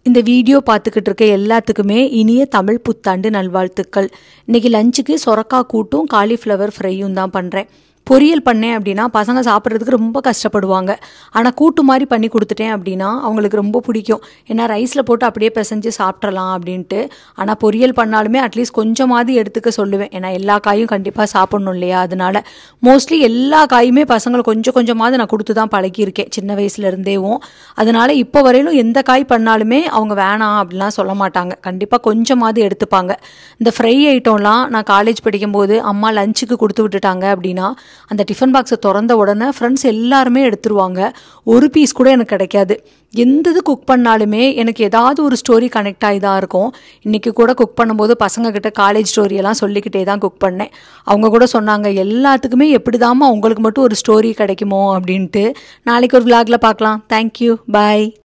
இந்த வீடியோ பார்த்துக்கிட்டு இருக்க எல்லாத்துக்குமே இனிய தமிழ் புத்தாண்டு நல்வாழ்த்துக்கள். இன்னைக்கு லஞ்சுக்கு சொரக்காய் கூட்டும் காலிஃப்ளவர் ஃப்ரையும் தான் பண்ணுறேன். பொரியல் பண்ணேன் அப்படின்னா பசங்க சாப்பிட்றதுக்கு ரொம்ப கஷ்டப்படுவாங்க. ஆனால் கூட்டு மாதிரி பண்ணி கொடுத்துட்டேன் அப்படின்னா அவங்களுக்கு ரொம்ப பிடிக்கும். ஏன்னா ரைஸில் போட்டு அப்படியே பிசைஞ்சு சாப்பிட்றலாம் அப்படின்ட்டு. ஆனால் பொரியல் பண்ணாலுமே அட்லீஸ்ட் கொஞ்சமாவது எடுத்துக்க சொல்லுவேன். ஏன்னா எல்லா காயும் கண்டிப்பாக சாப்பிட்ணும் இல்லையா? அதனால மோஸ்ட்லி எல்லா காயுமே பசங்களை கொஞ்சம் கொஞ்சமாவது நான் கொடுத்து தான் பழகியிருக்கேன் சின்ன வயசுலேருந்தேவும். அதனால இப்போ வரையிலும் எந்த காய் பண்ணாலுமே அவங்க வேணாம் அப்படிலாம் சொல்ல மாட்டாங்க. கண்டிப்பாக கொஞ்சமாவது எடுத்துப்பாங்க. இந்த ஃப்ரை ஐட்டம்லாம் நான் காலேஜ் படிக்கும்போது அம்மா லஞ்சுக்கு கொடுத்து விட்டுட்டாங்க அப்படின்னா அந்த டிஃபன் பாக்ஸை திறந்த உடனே ஃப்ரெண்ட்ஸ் எல்லாருமே எடுத்துருவாங்க. ஒரு பீஸ் கூட எனக்கு கிடைக்காது. எந்தது குக் பண்ணாலுமே எனக்கு ஏதாவது ஒரு ஸ்டோரி கனெக்ட் ஆகி தான் இருக்கும். இன்றைக்கி கூட குக் பண்ணும்போது பசங்கக்கிட்ட காலேஜ் ஸ்டோரியெல்லாம் சொல்லிக்கிட்டே தான் குக் பண்ணேன். அவங்க கூட சொன்னாங்க, எல்லாத்துக்குமே எப்படி தாம்மா உங்களுக்கு மட்டும் ஒரு ஸ்டோரி கிடைக்குமோ அப்படின்ட்டு. நாளைக்கு ஒரு விளாகில் பார்க்கலாம். தேங்க்யூ, பாய்.